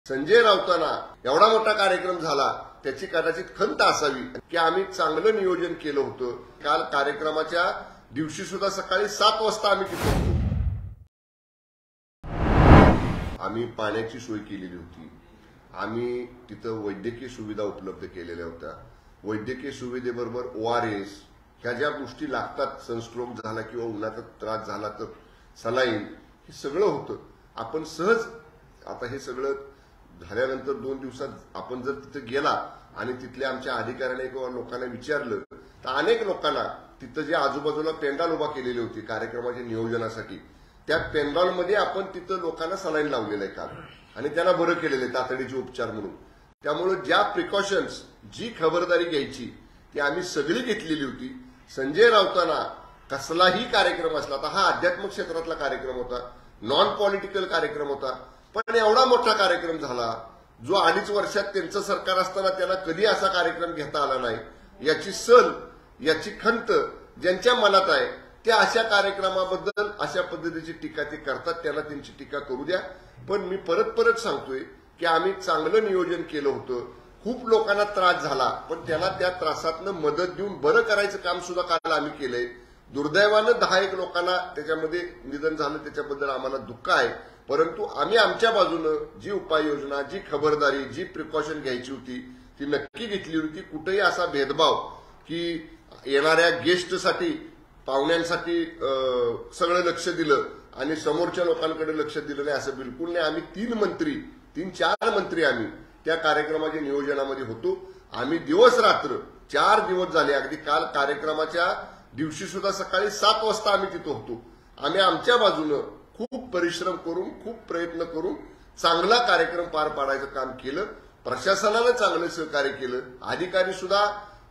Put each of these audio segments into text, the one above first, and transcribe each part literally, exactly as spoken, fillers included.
संजय राऊतांना एवढा मोठा कार्यक्रम झाला त्याची कदाचित खंत असावी की आम्ही चांगलं नियोजन केलं होतं। काल कार्यक्रमाच्या दिवशी सुद्धा सकाळी सात वाजता आम्ही तिथे होतो। आम्ही पाण्याची सोय केलेली होती, आम्ही तिथं वैद्यकीय सुविधा उपलब्ध केलेल्या होत्या। वैद्यकीय सुविधेबरोबर ओआरएस ह्या ज्या गोष्टी लागतात, सनस्ट्रोक झाला किंवा उन्हाचा त्रास झाला तर सलाईन, हे सगळं होतं। आपण सहज आता हे सगळं झाल्यानंतर दोन दिवसात आपण जर तिथे गेला आणि तिथल्या आमच्या अधिकाऱ्यांना किंवा लोकांना विचारलं तर अनेक लोकांना तिथं जे आजूबाजूला पेंडॉल उभा केलेली होती कार्यक्रमाच्या नियोजनासाठी, त्या पेंडॉलमध्ये आपण तिथं लोकांना सलाईन लावलेलं आहे काल आणि त्यांना बरं केलेलं आहे तातडीचे उपचार म्हणून। त्यामुळे ज्या प्रिकॉशन्स, जी खबरदारी घ्यायची ती आम्ही सगळी घेतलेली होती। संजय राऊतांना कसलाही कार्यक्रम असला, तर हा अध्यात्म क्षेत्रातला कार्यक्रम होता, नॉन पॉलिटिकल कार्यक्रम होता, पण एवढा मोठा कार्यक्रम झाला जो अडीच वर्षात त्यांचं सरकार असताना त्याला कधी असा कार्यक्रम घेता आला नाही, याची सल, याची खंत ज्यांच्या मनात आहे त्या अशा कार्यक्रमाबद्दल अशा पद्धतीची टीका ते करतात, त्याला त्यांची टीका करू द्या। पण मी परत परत सांगतोय की आम्ही चांगलं नियोजन केलं होतं। खूप लोकांना त्रास झाला, पण त्याला त्या त्रासातनं मदत देऊन बरं करायचं काम सुद्धा काल आम्ही केलंय। दुर्दैवानं दहा एक लोकांना त्याच्यामध्ये निधन झालं, त्याच्याबद्दल आम्हाला दुःख आहे, परंतु आम्ही आमच्या बाजूनं जी उपाययोजना, जी खबरदारी, जी प्रिकॉशन घ्यायची होती ती नक्की घेतली होती। कुठेही असा भेदभाव की येणाऱ्या गेस्टसाठी, पाहुण्यांसाठी सगळं लक्ष दिलं आणि समोरच्या लोकांकडे लक्ष दिलं नाही असं बिलकुल नाही। आम्ही तीन मंत्री, तीन चार मंत्री आम्ही त्या कार्यक्रमाच्या नियोजनामध्ये होतो। आम्ही दिवस रात्र चार दिवस झाले, अगदी काल कार्यक्रमाच्या दिवशी सुद्धा सकाळी सात वाजता आम्ही तिथं होतो। आम्ही आमच्या बाजूनं खूप परिश्रम करून, खूप प्रयत्न करून चांगला कार्यक्रम पार पाडायचं काम केलं। प्रशासनानं चांगलं सहकार्य केलं, अधिकारी सुद्धा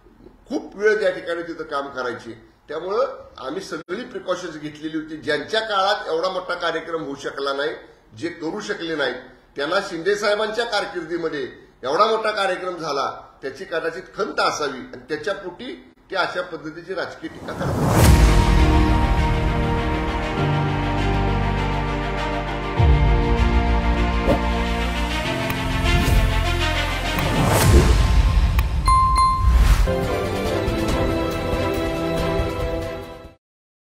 खूप वेळ त्या ठिकाणी तिथं काम करायचे। त्यामुळं आम्ही सगळी प्रिकॉशन्स घेतलेली होती। ज्यांच्या काळात एवढा मोठा कार्यक्रम होऊ शकला नाही, जे करू शकले नाहीत, त्यांना शिंदे साहेबांच्या कारकिर्दीमध्ये एवढा मोठा कार्यक्रम झाला त्याची कदाचित खंत असावी आणि त्याच्या पोटी ते अशा पद्धतीची राजकीय टीका करतात।